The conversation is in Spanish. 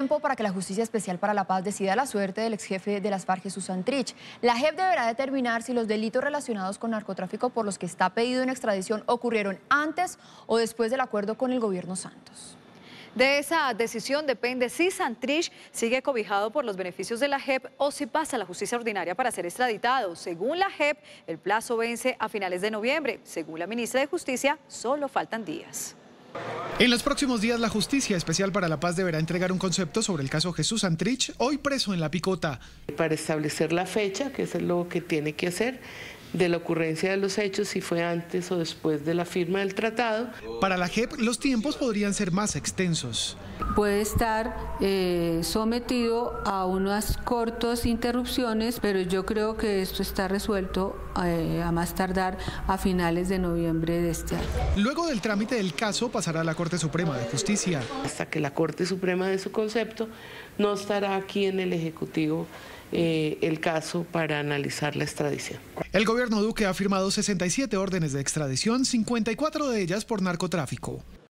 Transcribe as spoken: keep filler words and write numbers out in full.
tiempo para que la Justicia Especial para la Paz decida la suerte del exjefe de las FARC, Jesús Santrich. La J E P deberá determinar si los delitos relacionados con narcotráfico por los que está pedido en extradición ocurrieron antes o después del acuerdo con el gobierno Santos. De esa decisión depende si Santrich sigue cobijado por los beneficios de la J E P o si pasa a la justicia ordinaria para ser extraditado. Según la J E P, el plazo vence a finales de noviembre. Según la ministra de Justicia, solo faltan días. En los próximos días, la Justicia Especial para la Paz deberá entregar un concepto sobre el caso Jesús Santrich, hoy preso en La Picota. Para establecer la fecha, que es lo que tiene que hacer, de la ocurrencia de los hechos, si fue antes o después de la firma del tratado. Para la J E P, los tiempos podrían ser más extensos. Puede estar eh, sometido a unas cortas interrupciones, pero yo creo que esto está resuelto eh, a más tardar a finales de noviembre de este año. Luego del trámite del caso pasará a la Corte Suprema de Justicia. Hasta que la Corte Suprema dé su concepto, no estará aquí en el Ejecutivo eh, el caso para analizar la extradición. El gobierno Duque ha firmado sesenta y siete órdenes de extradición, cincuenta y cuatro de ellas por narcotráfico.